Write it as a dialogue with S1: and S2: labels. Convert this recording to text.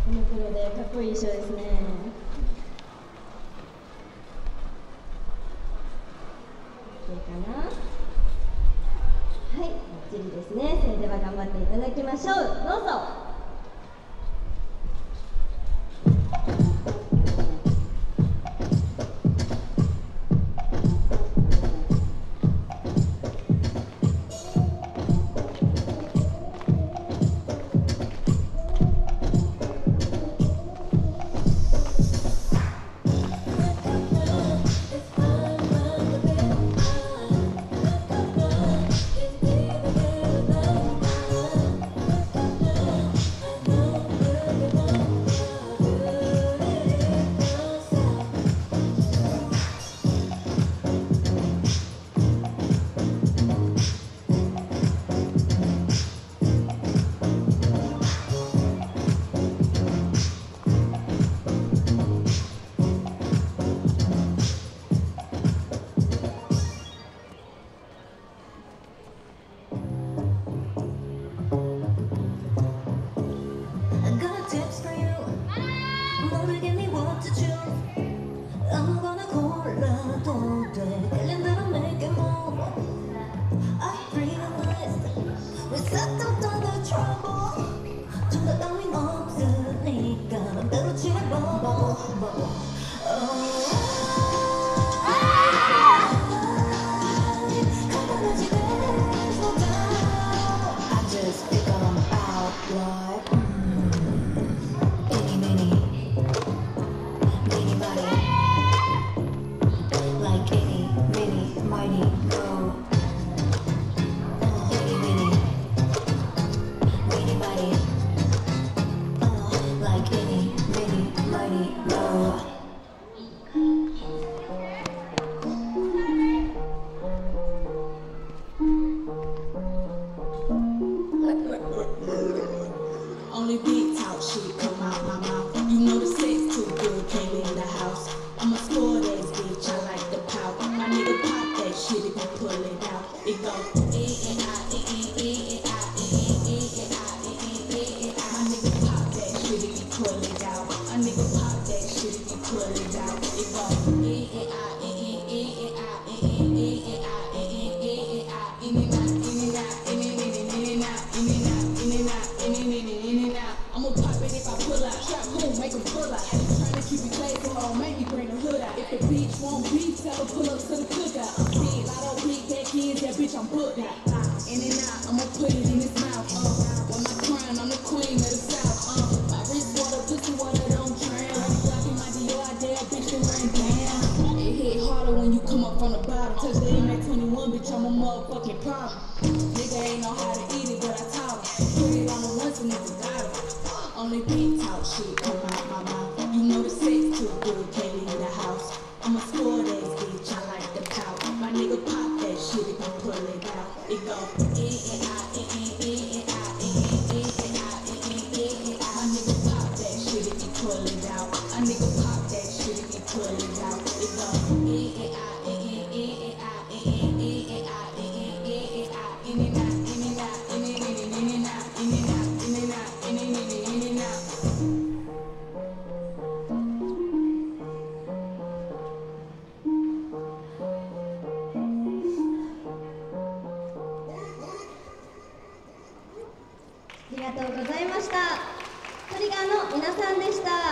S1: モノクロでかっこいい衣装ですね。いいかな。はい、バッチリですね。それでは頑張っていただきましょう。どうぞ。
S2: Only big talk shit come out my mouth. You know the sex too good, can't leave the house. I'm a spoiled ass bitch, I like the pout. My nigga pop that shit if you pull it out. It go in and out, in and out, in and out, in and out. My nigga pop that shit if you pull it out. My nigga pop that shit if you pull it out. It go in and out, in and out, in and out, in and out, in and out, in and out, in and out, in and out, in and out, in and out, in and out. I'ma pop it if I pull out. Trap boom, make him pull out. Tryna keep it clean, so don't make me bring the hood out. If the bitch won't beef, tell her pull up to the cookout. I'm big, I don't big back ends, that bitch I'm booked out. In and out, I'ma put it in his mouth. When I crown, I'm the queen of the south. My wrist water, pussy water, don't drown. Blocking my Dior, I dare bitch to run down. It hit harder when you come up from the bottom. Touch the M at 21, bitch, I'm a motherfucking problem. Nigga ain't know how to eat it, but I taught him. Put it on the once and nigga got it. Only big talk shit come out my mouth. You know the sex too good, can't leave the house. I'm a spoiled ass bitch, I like the pout. My nigga pop that shit if you pull it out. It go in and out, in and out, in and out, in and out. My nigga pop that shit if you pull it out. My nigga pop that shit if you pull it out. It go in and out, in and out, in and out, in and out, in and out, in and out, in and out, in and out, in and out, in and out, in and out, in and out.
S1: ありがとうございました。トリガーの皆さんでした。